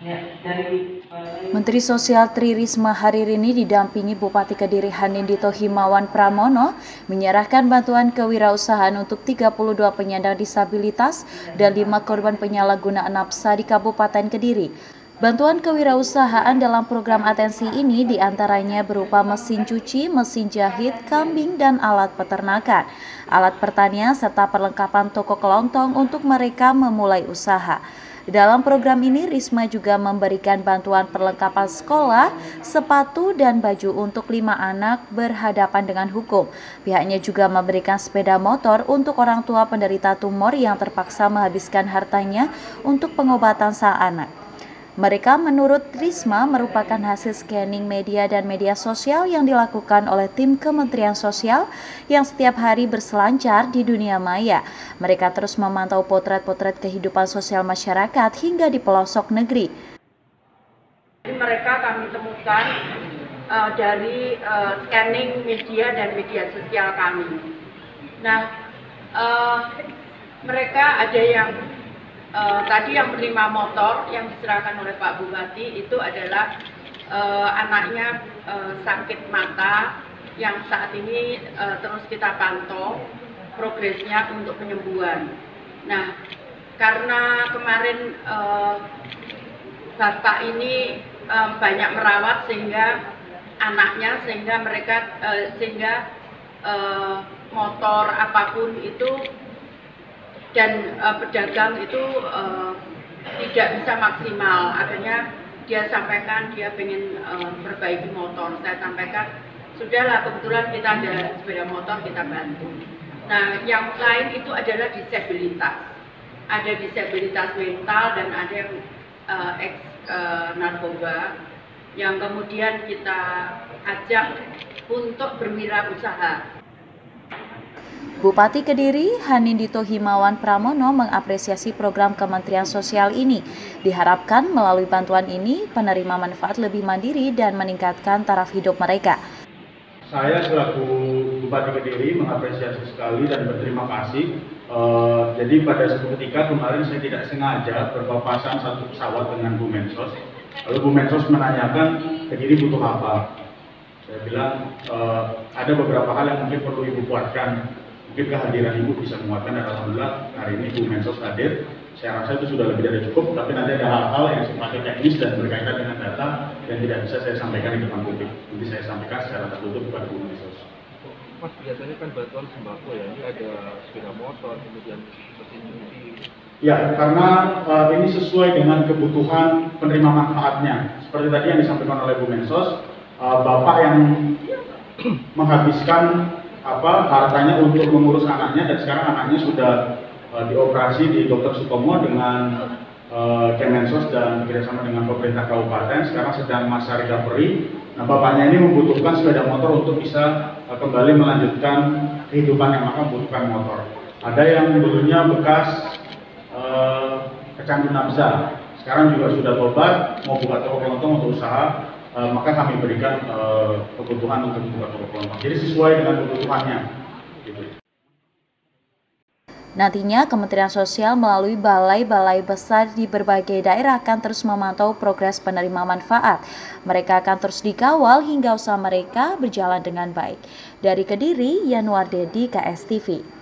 Menteri Sosial Tri Risma hari ini didampingi Bupati Kediri Hanindito Himawan Pramono menyerahkan bantuan kewirausahaan untuk 32 penyandang disabilitas dan 5 korban penyalahgunaan nafsa di Kabupaten Kediri. Bantuan kewirausahaan dalam program atensi ini diantaranya berupa mesin cuci, mesin jahit, kambing, dan alat peternakan, alat pertanian, serta perlengkapan toko kelontong untuk mereka memulai usaha. Dalam program ini, Risma juga memberikan bantuan perlengkapan sekolah, sepatu, dan baju untuk 5 anak berhadapan dengan hukum. Pihaknya juga memberikan sepeda motor untuk orang tua penderita tumor yang terpaksa menghabiskan hartanya untuk pengobatan sang anak. Mereka menurut Risma merupakan hasil scanning media dan media sosial yang dilakukan oleh tim Kementerian Sosial yang setiap hari berselancar di dunia maya. Mereka terus memantau potret-potret kehidupan sosial masyarakat hingga di pelosok negeri. Mereka kami temukan dari scanning media dan media sosial kami. Nah, mereka ada yang tadi yang menerima motor yang diserahkan oleh Pak Bupati itu adalah anaknya sakit mata yang saat ini terus kita pantau progresnya untuk penyembuhan. Nah, karena kemarin Bapak ini banyak merawat sehingga anaknya sehingga motor apapun itu dan pedagang itu tidak bisa maksimal. Akhirnya dia sampaikan dia ingin perbaiki motor. Saya sampaikan sudahlah, kebetulan kita ada sepeda motor, kita bantu. Nah, yang lain itu adalah disabilitas. Ada disabilitas mental dan ada yang narkoba yang kemudian kita ajak untuk berwirausaha. Bupati Kediri Hanindito Himawan Pramono mengapresiasi program Kementerian Sosial ini. Diharapkan melalui bantuan ini penerima manfaat lebih mandiri dan meningkatkan taraf hidup mereka. Saya selaku Bupati Kediri mengapresiasi sekali dan berterima kasih. Jadi pada suatu ketika kemarin saya tidak sengaja berpapasan satu pesawat dengan Bu Mensos. Lalu Bu Mensos menanyakan Kediri butuh apa. Saya bilang ada beberapa hal yang mungkin perlu Ibu buatkan. Mungkin kehadiran Ibu bisa menguatkan, dan alhamdulillah hari ini Bu Mensos hadir. Saya rasa itu sudah lebih dari cukup, tapi nanti ada hal-hal yang sifatnya teknis dan berkaitan dengan data yang tidak bisa saya sampaikan di depan publik. Nanti saya sampaikan secara tertutup kepada Bu Mensos. Mas, biasanya kan bantuan sembako ya, ini ada sepeda motor, kemudian mesin cuci. Ya, karena ini sesuai dengan kebutuhan penerima manfaatnya. Seperti tadi yang disampaikan oleh Bu Mensos, Bapak yang menghabiskan hartanya untuk mengurus anaknya, dan sekarang anaknya sudah dioperasi di Dr. Sutomo dengan Kemensos dan bekerjasama dengan pemerintah kabupaten. Sekarang sedang masa recovery. Nah, bapaknya ini membutuhkan sepeda motor untuk bisa kembali melanjutkan kehidupan yang maka membutuhkan motor. Ada yang dulunya bekas kecandu nafsa, sekarang juga sudah tobat, mau buka toko kelontong untuk usaha. Maka kami berikan kebutuhan untuk membuka toko kelontong. Jadi sesuai dengan kebutuhannya. Gitu. Nantinya Kementerian Sosial melalui balai-balai besar di berbagai daerah akan terus memantau progres penerima manfaat. Mereka akan terus dikawal hingga usaha mereka berjalan dengan baik. Dari Kediri, Yanuar Dedi, KSTV.